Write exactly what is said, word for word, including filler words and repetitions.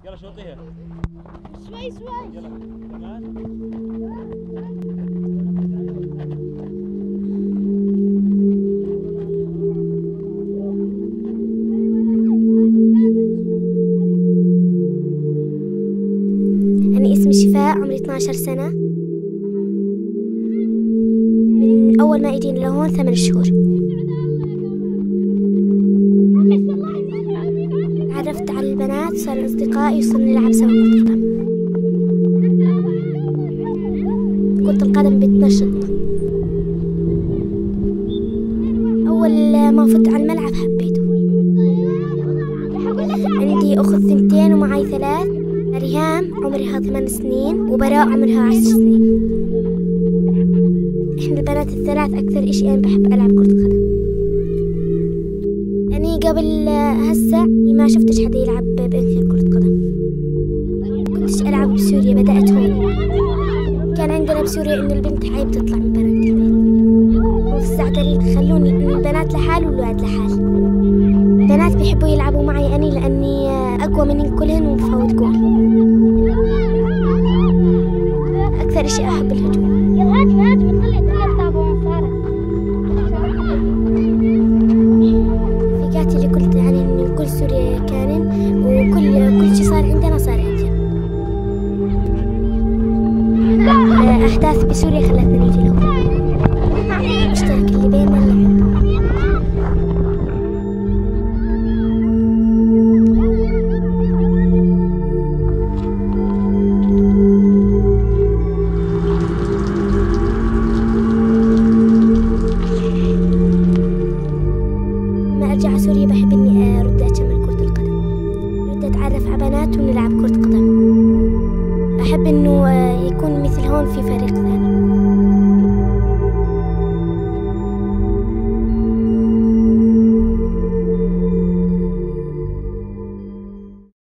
يلا شوطيها. شوي شوي. يلا كمان. أنا اسمي شفاء، عمري اثني عشر سنة. من أول ما إجينا لهون ثمان شهور. تعرفت على البنات وصاروا أصدقائي وصرنا نلعب سوا كرة قدم. كرة القدم بتنشط. أول ما فت على الملعب حبيته. عندي أخت ثنتين ومعي ثلاث. ريهام عمرها ثمان سنين وبراء عمرها عشر سنين. إحنا البنات الثلاث أكثر إشي أنا بحب ألعب كرة القدم. أني قبل هسه ما شفتش حدا يلعب بأنثى كرة قدم. كنتش ألعب بسوريا، بدأت هون. كان عندنا بسوريا إن البنت حي بتطلع من بنات البيت، وفي الزعتري خلوني إن البنات لحال والولاد لحال. البنات بيحبوا يلعبوا معي أني لأني أقوى من كلهن ومفوت جول. أكثر شيء أحب الهجوم. رفيقاتي اللي قلت يعني إن كل سوريا كانن وكل كل شيء صار عندنا صار عندنا. أحداث بسوريا خلتنا نيجي لهون. المشترك اللي بيننا اللعب. لما أرجع سوريا بحب إني أرد أكمل كرة القدم، أرد أتعرف على بنات ونلعب كرة قدم. أحب إنه يكون مثل هون في فريق ثاني.